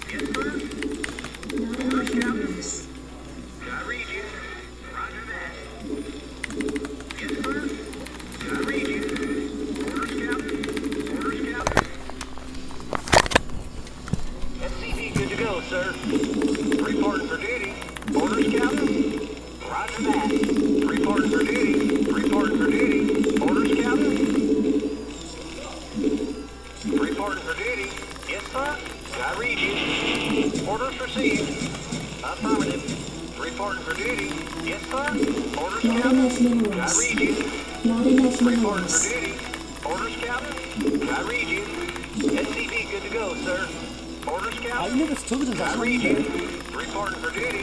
Yes, sir. Not enough minerals. I read you. Roger that. Yes, sir. I read you. Orders, Captain. Orders, Captain. SCV good to go, sir. Reporting for duty. Orders, Captain. Roger that. Reporting for duty. Reporting for duty. Orders, Captain. Reporting for duty. Yes, sir. I read you. Orders received. Affirmative. Reporting for duty. Yes, sir. Orders, Not Captain. enough I minerals. read you. Not enough Reporting for minerals. duty. Orders, Captain. I read you. SCV good to go, sir. Orders, 아, Captain. 이래서 저기서 I read you. 자셨는데. Reporting for duty.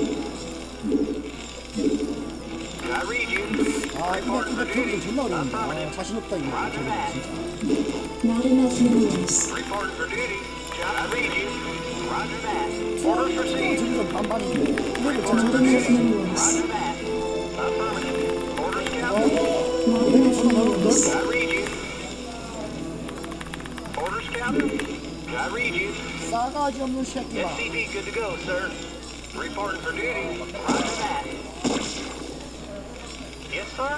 I read you. 아, Reporting for 저기서 duty. 존나 어려운데. 아, Affirmative. 자신 없다, 이거. Roger 저기, that. 진짜. Not enough minerals. Reporting for duty. I read you. Roger that. Orders received. 저기서 반반인데. 이래서 Not 저기서 enough minerals. Roger that. Affirmative. Orders, Captain. Not enough minerals. I read you. Orders, Captain. I read you. 싸가지 없는 새끼가. SCV good to go, sir. Reporting for duty. Roger that. Yes, sir.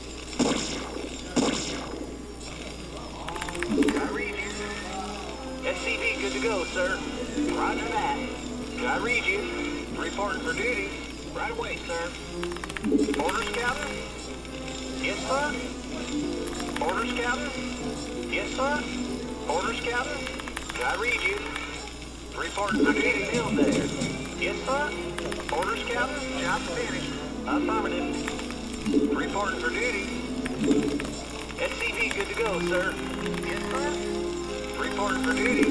I read you. SCV good to go, sir. Roger that. I read you. Reporting for duty. Right away, sir. Orders, Captain. Yes, sir. Orders, Captain. Yes, sir. Orders, Captain. I read you. Reporting for duty. Field there. Yes, sir. Orders, Captain. Job finished. Affirmative. Reporting for duty. SCV good to go, sir. Yes, sir. Reporting for duty.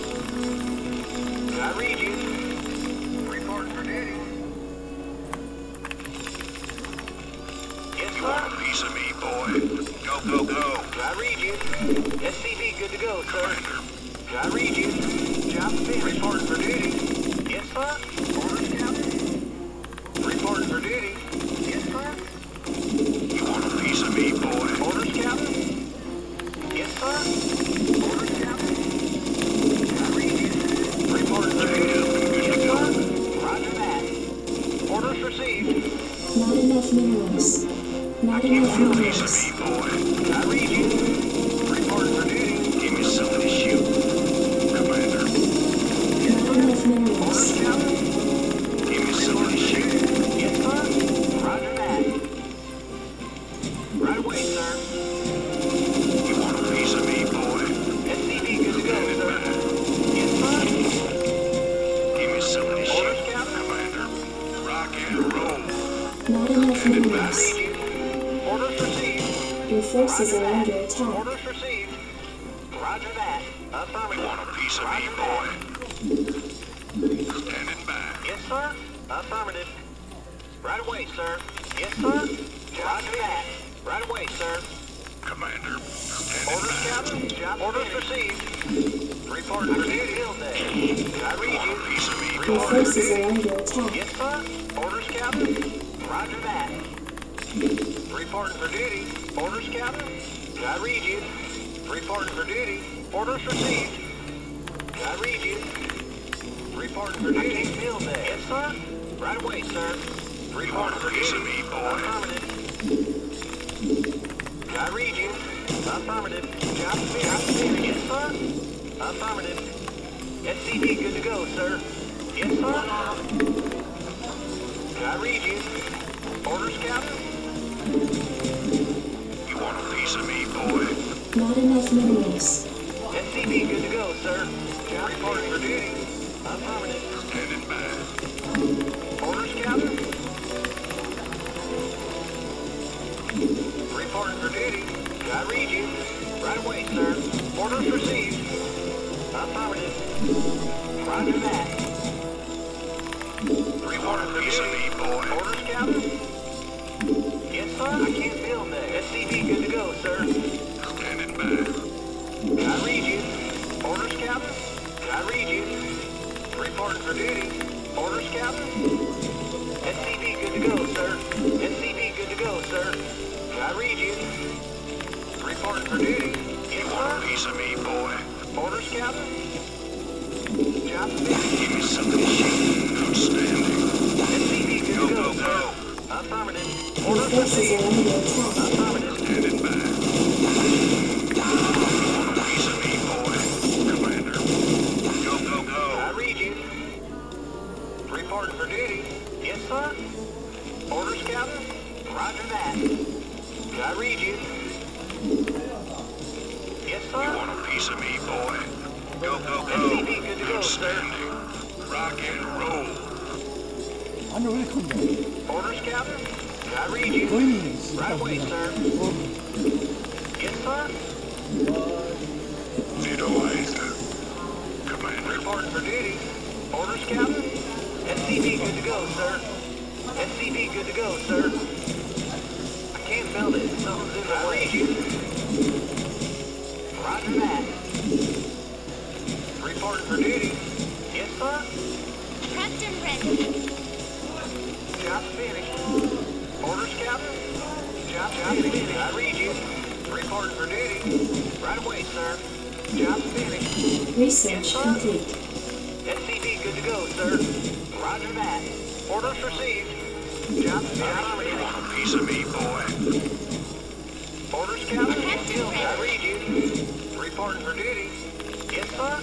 I read you. Reporting for duty. Yes, sir. Piece of me, boy. Go, go, go. I read you. SCV good to go, sir. I read you. Job finished. Reporting for duty. Yes, sir. Orders, Captain. Reporting for duty. Yes, sir. You want a piece of me, boy? Orders, Captain. Yes, sir. Orders, Captain. I read you. Reporting for duty. Yes, sir. Roger that. Orders received. Not enough minerals. Not enough Piece of minerals. me, boy. I read you. Reporting for duty. Give me something to shoot. Commander, Not enough minerals. Orders, Captain. give me something to shoot. Yes, sir. Roger that. Right away, sir. You want a piece of me, boy? SCV good to go, sir. Yes, sir. Give me something to Orders, shoot. Captain. Commander, rock and roll. Not enough I minerals. read you. Orders received. Your forces are under attack. Orders received. Roger that. You Affirmative. want a piece of me, Roger boy? that. Standing back. Yes, sir. Affirmative. Right away, sir. Yes, sir. Roger that. Right away, sir. Commander, standing Orders, back. Captain. Job orders received. Reporting for duty. Field day. I read Want a you. piece of me, Your boy? forces are under attack. Yes, sir. Orders, Captain. Roger that. Reporting for duty. Orders, Captain. I read you. Reporting for duty. Orders received. I read you. Reporting for duty. Field day. Yes, sir. Right away, sir. You want Reporting a for piece of duty. me, boy? Affirmative. I read you. Affirmative. Job finished. Yes, sir. Affirmative. SCV good to go, sir. Yes, sir. I read you. Orders, Captain. You want a piece of me, boy? Not enough minerals. SCV good to go, sir. Job reporting for duty. Affirmative. Standing back. Orders, Captain. Reporting for duty. I read you. Right away, sir. Orders received. Affirmative. Roger that. You want a piece of me, boy? Orders, Captain. Yes, sir. I can't build that. SCV good to go, sir. Standing back. I read you. Orders, Captain. I read you. Reporting for duty. Orders, Captain. SCV good to go, sir. SCV good to go, sir. I read you. Reporting for duty. Yes, You want a sir. piece of me, boy? Orders, Captain. Job finished. Give me some machine. Outstanding. SCV good to go, Go, sir. go. Affirmative. Your Orders forces received. are under attack. Affirmative. Standing by. Want a piece of me, boy? Commander. Go, go, go. I read you. Reporting for duty. Yes, sir. Orders, Captain. Roger that. I read you. Yes, You sir. want a piece of me, boy? Go, go, go. SCV good to go, sir. Outstanding. Rock and roll. 아니 왜 이렇게 큰데? Orders, Captain. I read you. 거인이 있어. Right away, sir. Yes, sir. Vitoized. Commander. Reporting for duty. Orders, Captain. SCV good to go, sir. SCV good to go, sir. I can't feel it. Something's in the way. I read you. Roger that. Reporting for duty. Yes, sir. Prepped and ready. Job finished. Orders, Captain. Job finished. I read you. Reporting for duty. Right away, sir. Job finished. Research complete. SCV good to go, sir. Roger that. Orders received. Job finished. Want a piece of me, boy? Orders, Captain. I read you. Reporting for duty. Yes, sir.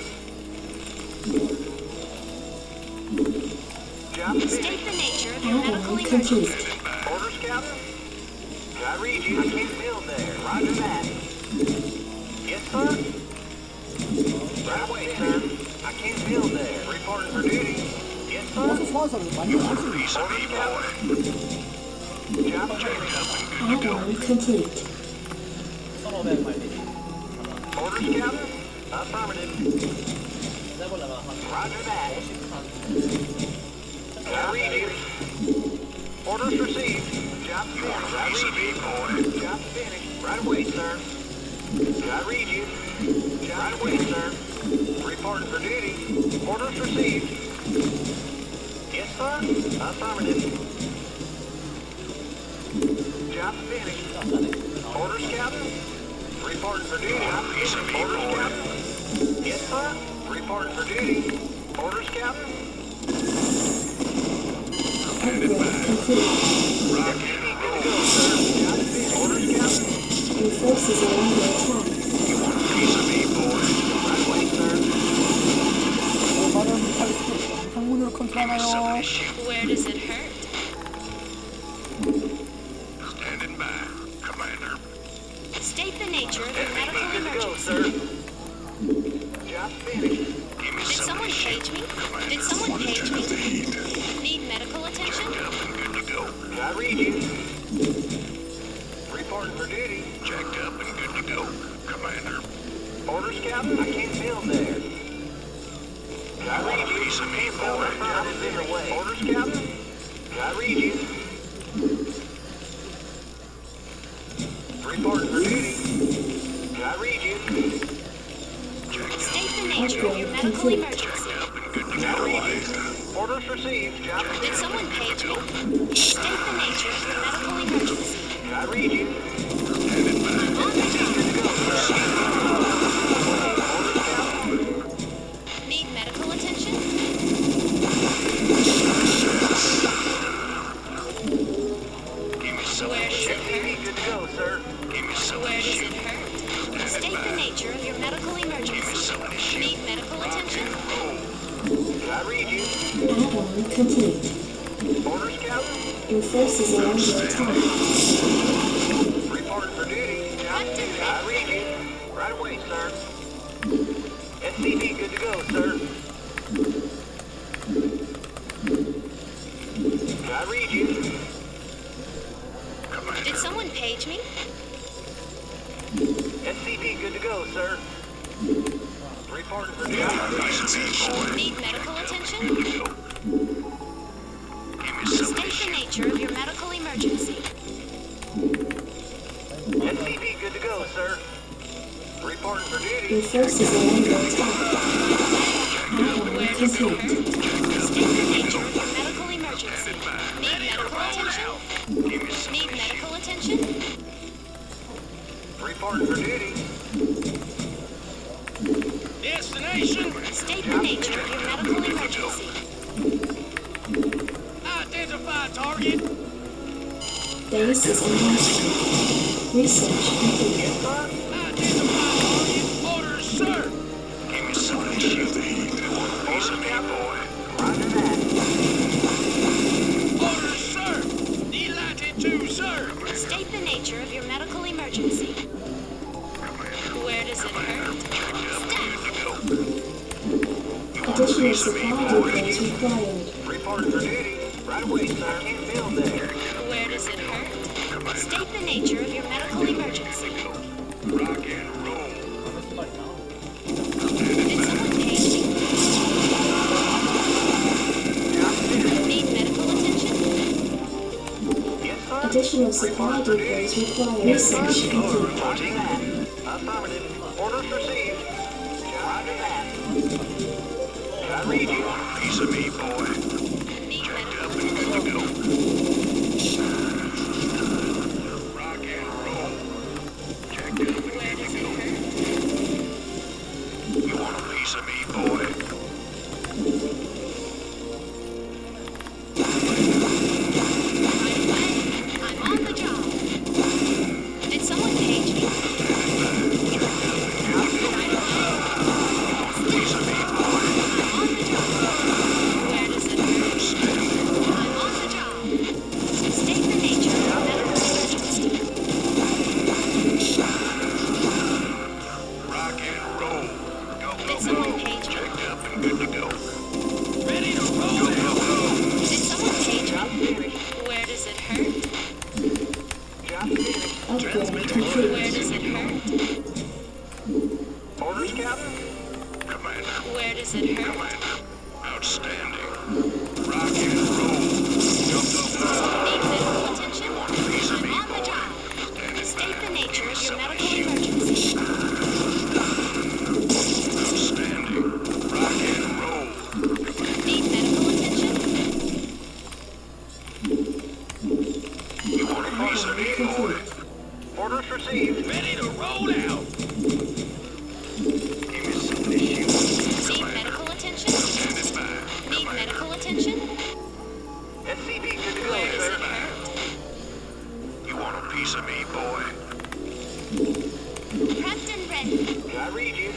Job State finished. the nature of your medical Add-on emergency. complete. Orders, Captain. I read you. I can't build there. Roger that. Yes, sir. Right away, sir. I can't build there. Reporting for duty. Yes, 버스 sir. 소환사를 많이 You want a 할수 piece of me, boy? Job finished. Add-on complete. Orders, Captain. Affirmative. Roger that. I read you. Orders received. Job You want finished. a I piece of read me, you. boy? Job finished. Right away, sir. I read you. Right away, sir. Reporting for duty. Orders received. Yes, sir. Affirmative. Job finished. Orders, Captain. Reporting for duty. Piece of me, Orders, boy. Captain. Yes, sir. Reporting for duty. Orders, Captain. Upgrade complete. Rock and Good to go, sir. Job finished. Orders, Captain. Your forces are under attack. you want a piece of me, boy? Right away, sir. 말을 못할 수도 항문으로 Some 컨트롤하나요? issue. Where does it hurt? Standing by, Commander. State the nature of your medical Good to go, emergency. sir. Job finished. Give me Did some someone machine. page me? Commander. Did someone page me? The heat. Need medical attention? Up and good to go. I read you. Reporting for duty. Jacked up and good to go, Commander. Orders, Captain. I can't build there. I Want a read you. piece of me, Build boy? job is in the way. Orders, Captain. I read you. Reporting for duty. I read you. Jacked up, State the nature of your medical Complete. emergency. up and good to I go. read you. Orders received. Job Did finished. someone page me? State the nature of your medical emergency. I read you. Standing by. On the job. Good to go, sir. Orders, Captain. Need medical attention? Give me some Where does it SCV hurt? good to go, sir. Give me some Where does issue. it hurt? State the nature of your medical Give me emergency. some issue. Need medical attention? I read you. Add-on complete. Orders, Captain. Your forces are under attack. Reporting for duty. Job finished. I read you. Right away, sir. SCV good to go, sir. I read you. Commander. Did someone page me? SCV good to go, sir. Reporting for duty. Piece of me, boy. Need medical attention? Good to go. Give me some State the nature of your medical emergency. SCV good to go, sir. Reporting for Your duty. forces are under attack. Add-on Where does it complete. hurt? State the nature of your medical emergency. Need medical attention? Give me some Need medical attention? Reporting for duty. destination. State the nature of your medical Base is in motion. Research complete. Yes, sir. Orders, sir. Give me some of this shit. You want a piece of me, boy? Roger that. Orders, sir. Delighted to, sir. State the nature of your medical emergency. Where does it hurt? Additional supply depots required. Reporting for duty. Right away, sir. I can't build there. Where does it hurt? State the nature of your medical emergency. Rock and roll. Did someone page me? Need medical attention? Yes, sir. Additional supply depots required. Research complete. Roger that. Affirmative. Orders received. Roger that. Did I read you? Want a piece of me, boy? Need Checked medical up and good to go. Rock and roll. Checked up and Where good does to it go. hurt? You want a piece of me, boy? I'm on the job. Did someone page me? Piece of me, boy. On the job. Where does it hurt? I'm on the job. State the nature of your medical emergency. Rock and roll. Go, go, Did someone go. page me? Checked up and good to go. Ready to roll. Go, go, go. Did someone page Job me? finished. Where does it hurt? Job finished. Upgrade complete. Where does it hurt? Orders, Captain? Commander. Where does it hurt? Commander. Outstanding. Rock and roll. Go, go, go. Need medical attention? Want a piece of I'm me, on the boy? job. Standing State the by. nature of your Some medical shoot. emergency. Outstanding. Rock and roll. Need medical attention? You want a piece of me, boy? Orders received. Ready to roll out. Give me some of this shoot. Need medical attention? Standing by. Need medical attention? SCV good to go, Where does sir. it hurt? You want a piece of me, boy? Prepped and ready. Did I read you?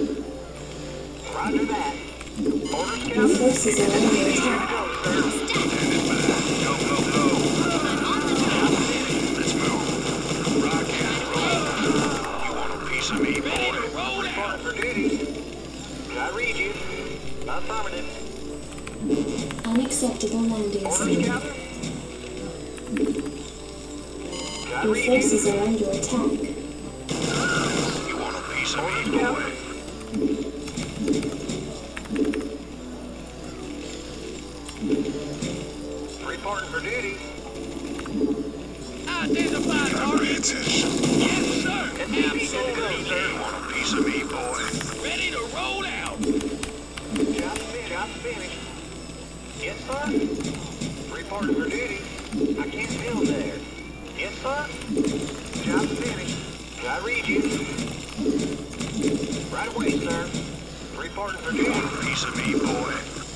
Roger that. Orders, Our Captain? forces are under attack. Go, sir. Standing by. Go, go, go. I'm on the job. Let's move. Rock and roll. You want a piece of me, boy? Ready to roll Reporting for duty. Did I read you? Affirmative. Unacceptable landing Orders, zone. Captain? Did I Your read forces you? are under attack. You want a piece of Orders, me, boy? Captain? Reporting for duty. Identify target. Attention. Yes, sir. SCV good to go, sir. You want a piece of me, boy? Ready to roll out. Job finished. Yes, sir. Reporting for duty. I can't build there. Yes, sir. Job finished. Did I read you? Right away, sir. Reporting for You duty. want a piece of me, boy?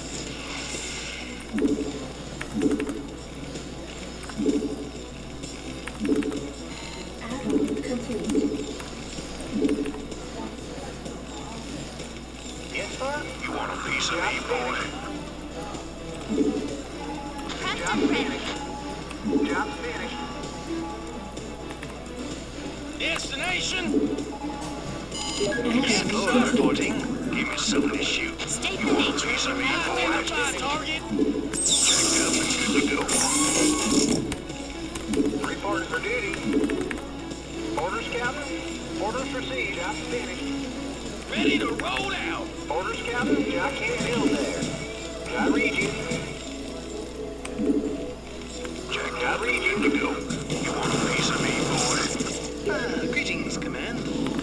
Add-on complete. Yes, sir. You want a piece of me, boy? Prepped and ready. Job finished. Destination. Add-on complete. Reporting. Give me some of this shoot. State the nature of your medical emergency. Target. Checked up and good to go. Reporting for duty. Orders, Captain. Orders received. Job finished. Ready to roll out. Orders, Captain. I can't build there. Did I read you? Checked up and good to go. You want a piece of me, boy? Greetings, Command.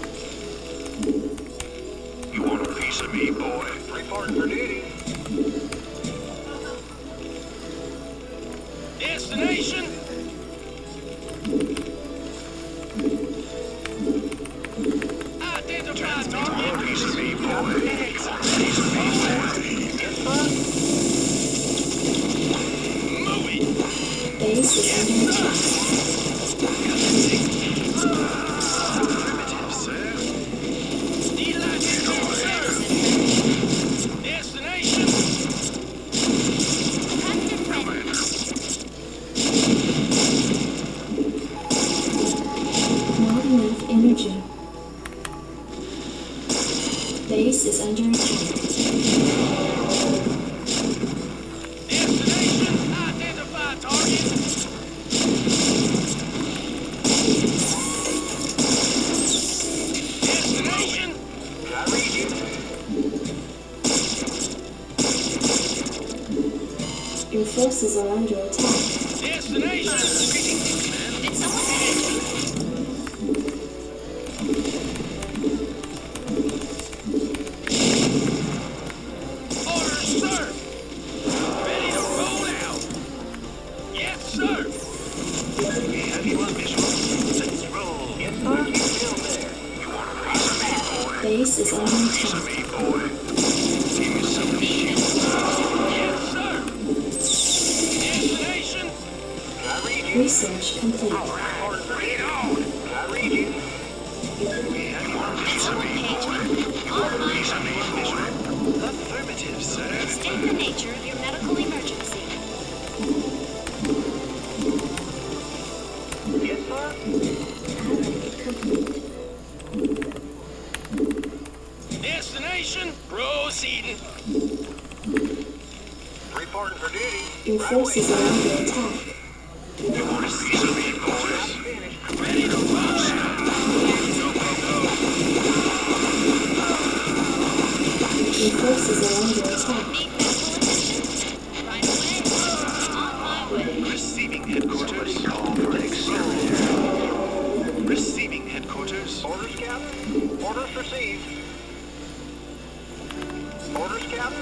You want a piece of me, boy? Reporting for duty. Destination. Identify target. You want a piece of me, boy? You want a piece of me, boy? Your forces are under attack. Destination! Did someone page me? Orders, sir! Ready to roll out! Yes, sir! We have you on visual. Let's roll. Yes, sir. You still there? You want a piece of me, boy? Base is under Piece of attack. me, boy? Give me some of the shit. Yes, sir! Destination! Can I read you? Research complete. Reporting for Bring it duty. on! Can I read you? We have you on Did visual. someone page me? On my Piece of way. me, boy? Affirmative, sir. State the nature of your medical emergency. Yes, sir. Complete. Destination, proceeding. Reporting for duty. Your Right away, forces sir. are under attack. You want a piece of me, boys? Finished. Ready to roll, sir. Go, go, go. Your forces are under attack. Need medical attention? Right away. On my way. Receiving headquarters. Receiving headquarters. Orders, Captain. Orders received. Orders, Captain.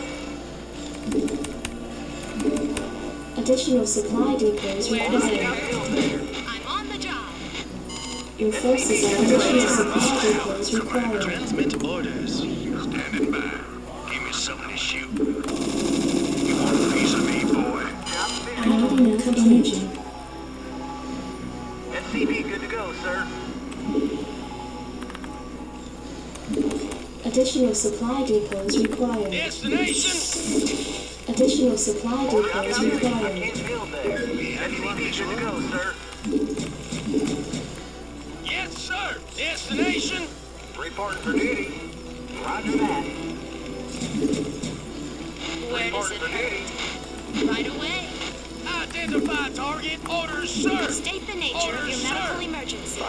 Additional supply depots Where does it required. hurt? Still there. I'm on the job. Your forces are additional supply depots required. Transmit orders. Standing by. Give me something to shoot. You want a piece of me, boy? Job finished. Not enough energy. SCV good to go, sir. Additional supply depots required. Destination. Additional supply Orders, depots Captain. I required. can't field there. SCV good to go, sir. Yes, sir. Destination. Reporting for duty. Roger that. Where does Reporting it for hurt? duty. Right away. Identify target. Orders, sir. State the nature of your Orders, medical sir. emergency.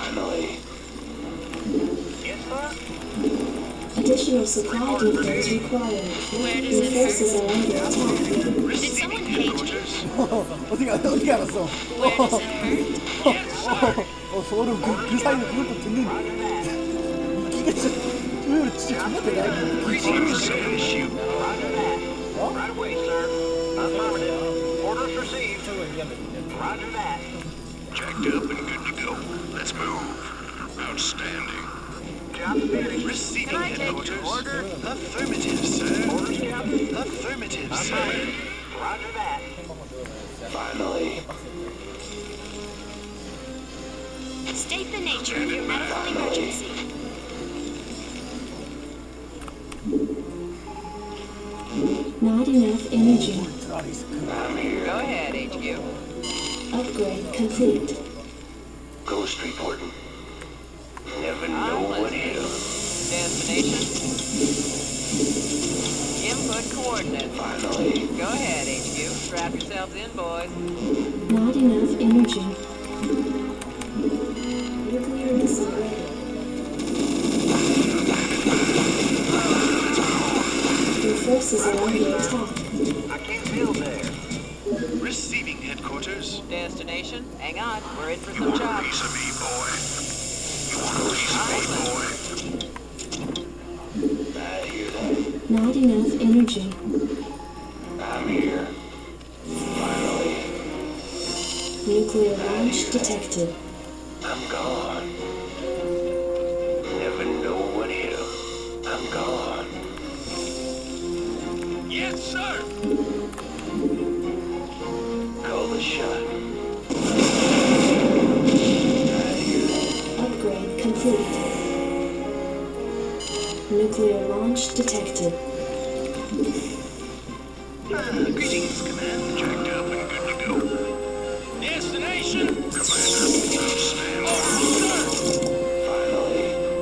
Yes, sir. Additional supply depots required. Where does Your it forces hurt? are under attack. Did someone page me? 어떻게 알았어? Where does it hurt? Yes, sir. 서로 그 사이에 그걸 또 듣는 Roger that. 웃기가 진짜 의외로 진짜 존나 대단해. Give me something to shoot. Roger that. Right away, sir. Affirmative. Orders received. Roger that. Jacked up and good to go. Let's move. Outstanding. Job finished. Receiving Can I take your headquarters. order? Affirmative, sir. Orders, Captain. Affirmative, sir. Affirmative. Roger that. State the nature of your medical emergency. Not enough energy. Go ahead, HQ. Upgrade complete. Ghost reporting. Never know what hit 'em. Destination? Input coordinates. Finally. Go ahead, HQ. Strap yourselves in, boys. Not enough energy. Nuclear missile ready. Your forces are under attack. I can't field there. Receiving headquarters. Destination? Hang on. We're in for You some want a chops. piece of me, boy? You want a piece of me, boy? I hear that. Not enough energy. I'm here. Finally. Nuclear launch detected. I'm gone. Never know what hit 'em. I'm gone. Yes, sir. Call the shot. Upgrade complete. Nuclear launch detected. Greetings, Command. Jacked up and good to go. Destination. Commander. Outstanding. Orders, sir. Finally.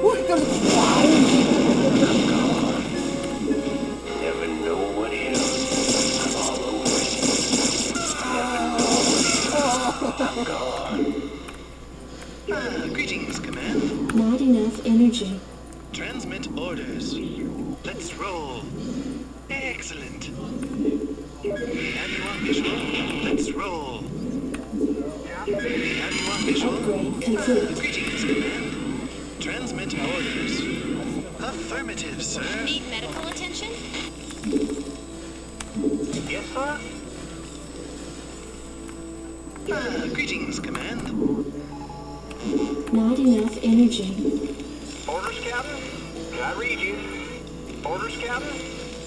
I'm gone. Never know what hit 'em. I'm all over it. Never know what hit 'em. I'm gone. Greetings, Command. Not enough energy. Transmit orders. Let's roll. Excellent. Have you on Everyone visual? Let's roll. Everyone visual? Upgrade complete. Greetings, Command. Transmit orders. Affirmative, sir. Need medical attention? Yes, sir? Greetings, Command. Not enough energy. Orders, Captain? Can I read you? Orders, Captain?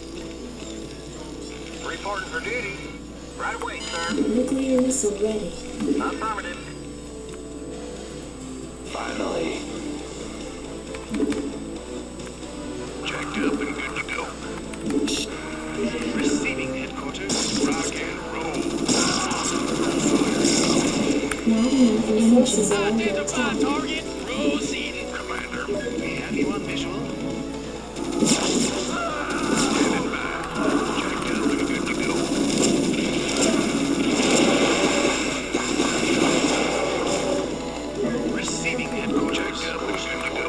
Reporting for duty. Right away, sir. Nuclear missile ready. Affirmative. Finally. Checked up and good to go. Receiving headquarters. Rock and roll. Not enough forces are under Identify attack. target. Proceeding, Commander. We have you on visual. Standing by. Checked up and good to go. Receiving headquarters. Checked up and good to go.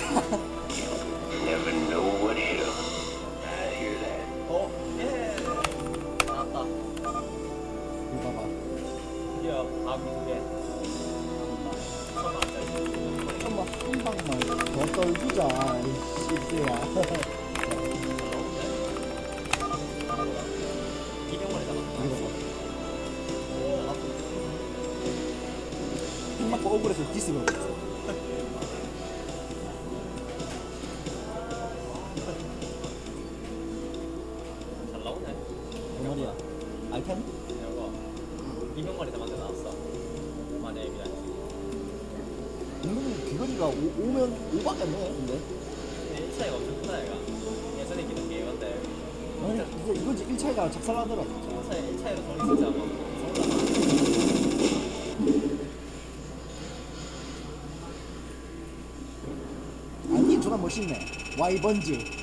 Never know what hit 'em. I hear that. 이거 봐봐. 한번 한 방만 더 떨구자. 이 씨새야. 이거 봐봐. 한 맞고 억울해서 디스가 없어. 잘 나오네. 그 말이야. 알텐? 이거 이병만이 다 만들어 놨어. 만약에 그냥 은근히 귀걸이가 오면 5밖에 안 돼. 근데. 일 차이가 엄청 크다 얘가. 예전에 기는 게 이건데 아니 이거지 1차이가 작살나더라 진짜. 1차이로 돈이 진짜 뭐 서울다. 아니 존나 멋있네. 와이번즈.